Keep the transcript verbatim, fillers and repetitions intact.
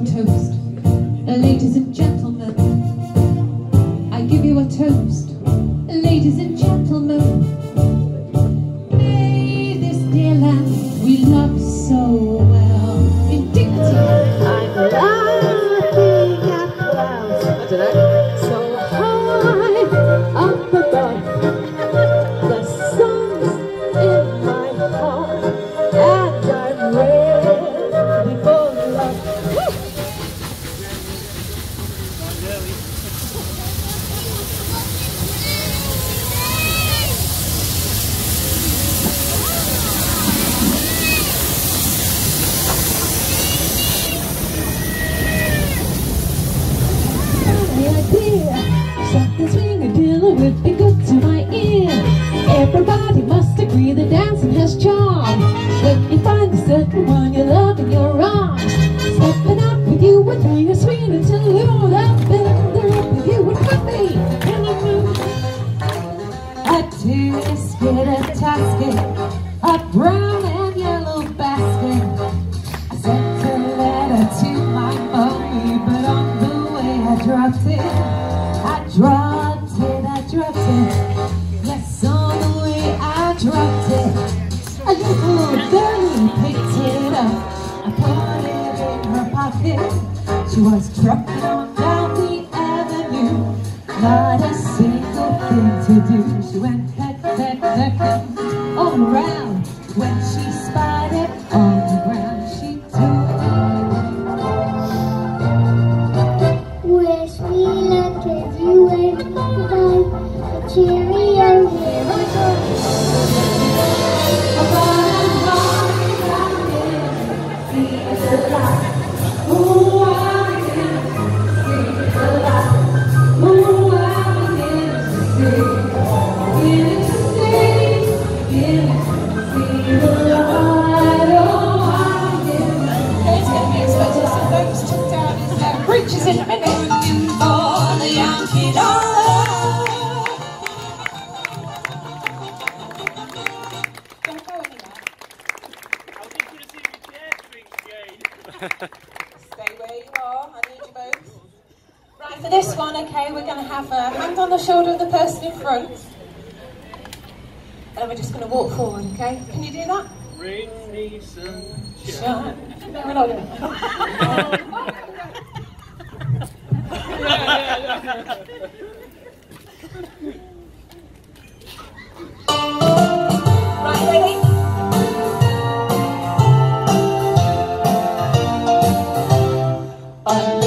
toast. Ladies and gentlemen, I give you a toast. Ladies and gentlemen, may this dear land we love so well in dignity. I'm laughing at clouds so high up above. The sun's in my heart and I'm ready for love. Something swinging till would be good to my ear. Everybody must agree that dancing has charm. When you find the certain one you love in your arms, stepping up with you would be a sweet interlude. I've been there with you with coffee in the mood. A two skid, a tasket, a brown and yellow basket. I sent a letter to my mommy, but on the way I dropped it. I dropped it, I dropped it. Yes, on the way I dropped it. A little girl picked it up. I put it in her pocket. She was trucking on down the avenue. Not a single thing to do. She went peck, peck, peck all around. When she spied it on the ground, she took it. Wish me luck as you wave goodbye. A cheerio, here I go. A bottom line, see the light. Oh, I'm in, see the light. Oh, I'm in, see. In it to stay, in it, see the light. Oh, I'm in. Let's get me expecting some folks to down his uh, breeches in a minute. For the Yankee dollar. Don't go anywhere. I was just going to see if your chair strings, Jayne. Stay where you are. I need you both. Right, for this one, okay, we're going to have a hand on the shoulder of the person in front. And we're just going to walk forward, okay? Can you do that? Bring me some Sure. No, we're not doing that. Right, ready? I'm